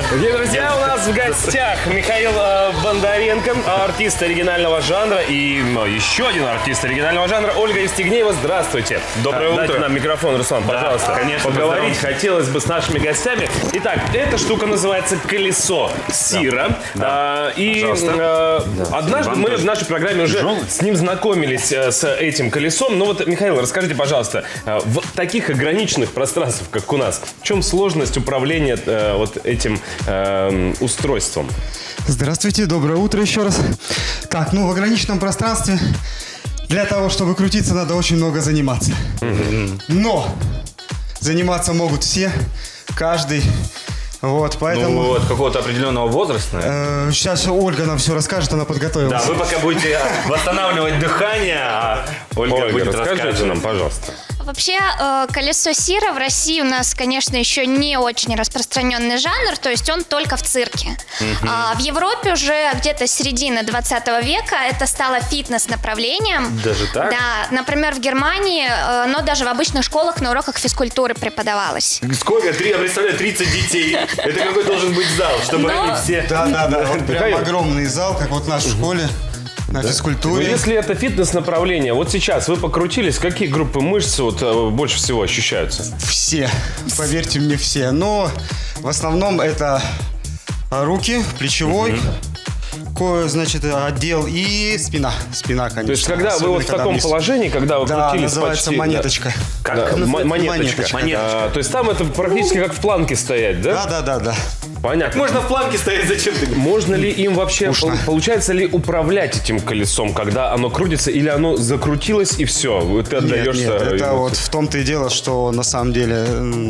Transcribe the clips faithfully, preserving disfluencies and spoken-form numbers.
Дорогие друзья, у нас в гостях Михаил э, Бондаренко, артист оригинального жанра, и ну, еще один артист оригинального жанра, Ольга Евстигнеева. Здравствуйте. Доброе утро. Дайте нам микрофон, Руслан, да, пожалуйста. Конечно. Поговорить хотелось бы с нашими гостями. Итак, эта штука называется «Колесо Сира». Да. А, и э, да. однажды Вам мы тоже. в нашей программе уже Жон? с ним знакомились, э, с этим колесом. Ну вот, Михаил, расскажите, пожалуйста, э, в таких ограниченных пространствах, как у нас, в чем сложность управления э, вот этим э, устройством? Здравствуйте, доброе утро еще раз. Так, ну в ограниченном пространстве для того, чтобы крутиться, надо очень много заниматься. Mm-hmm. Но заниматься могут все, каждый. Вот, поэтому... Ну, от какого-то определенного возраста. Э, сейчас Ольга нам все расскажет, она подготовилась. Да, вы пока будете восстанавливать дыхание, а Ольга, Ольга будет расскажите нам, пожалуйста. Вообще, колесо Сира в России у нас, конечно, еще не очень распространенный жанр, то есть он только в цирке. Uh-huh. А в Европе уже где-то с середины двадцатого века это стало фитнес-направлением. Даже так? Да, например, в Германии, но даже в обычных школах на уроках физкультуры преподавалось. Сколько? Три, я представляю, тридцать детей. Это какой должен быть зал, чтобы но... они все... Да-да-да, вот прям огромный зал, как вот в нашей школе. На да? физкультуре. Ну, если это фитнес-направление, вот сейчас вы покрутились, какие группы мышц вот, больше всего ощущаются? Все, поверьте мне, все. Но в основном это руки, плечевой, mm-hmm. значит, отдел и спина. Спина, конечно. То есть, когда Особенно, вы вот в таком вниз. положении, когда вы да, крутились называется почти... монеточка. Как? Да, монеточка. Монеточка. монеточка. А, то есть, там это практически как в планке стоять, да? Да-да-да. Понятно. Можно в планке стоять, зачем ты? Можно ли им вообще, Ушно. получается ли управлять этим колесом, когда оно крутится, или оно закрутилось и все, ты отдаешься? Нет, нет, это вот в том-то и дело, что на самом деле...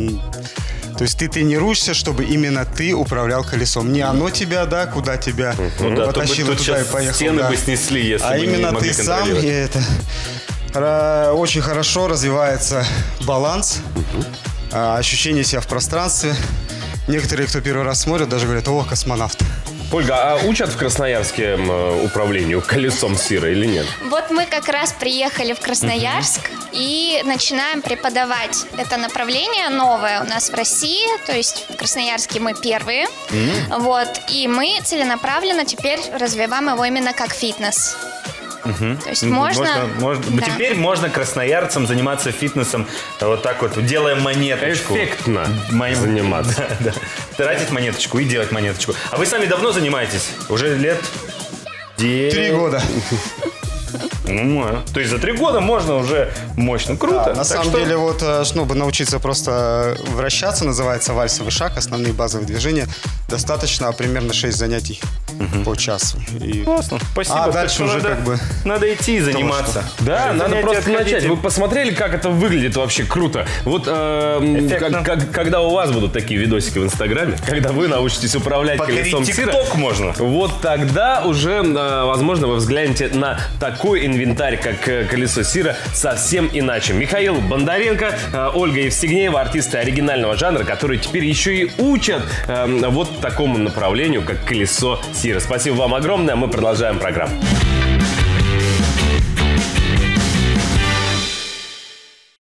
То есть ты тренируешься, чтобы именно ты управлял колесом. Не оно тебя, да, куда тебя ну, да, потащило туда и поехал. Стены да. бы снесли, если а бы именно не могли ты сам, и это очень хорошо развивается баланс, uh-huh. ощущение себя в пространстве. Некоторые, кто первый раз смотрят, даже говорят: о, космонавт. Ольга, а учат в Красноярске управлению колесом Сира или нет? Вот мы как раз приехали в Красноярск uh-huh. и начинаем преподавать это направление новое у нас в России. То есть в Красноярске мы первые. Uh-huh. Вот, и мы целенаправленно теперь развиваем его именно как фитнес. Угу. То есть можно... можно, можно да. Теперь можно красноярцам заниматься фитнесом вот так вот, делая монеточку. Эффектно Моим... заниматься. Да, да. Тратить монеточку и делать монеточку. А вы сами давно занимаетесь? Уже лет... Три года. Ну, то есть за три года можно уже мощно. Круто. Да, на самом что... деле, вот, чтобы научиться просто вращаться, называется вальсовый шаг, основные базовые движения, достаточно примерно шесть занятий угу. по часу. И... Классно, спасибо. А дальше уже надо, как бы... Надо идти и заниматься. Да, надо просто отходите. начать. Вы посмотрели, как это выглядит вообще круто? Вот э, как, как, когда у вас будут такие видосики в Инстаграме, когда вы научитесь управлять Покорить колесом Сира, ТикТок можно. Вот тогда уже, э, возможно, вы взглянете на такой инвентарь, как колесо Сира, совсем иначе. Михаил Бондаренко, э, Ольга Евстигнеева, артисты оригинального жанра, которые теперь еще и учат э, вот такому направлению, как колесо Сира. Спасибо вам огромное. Мы продолжаем программу.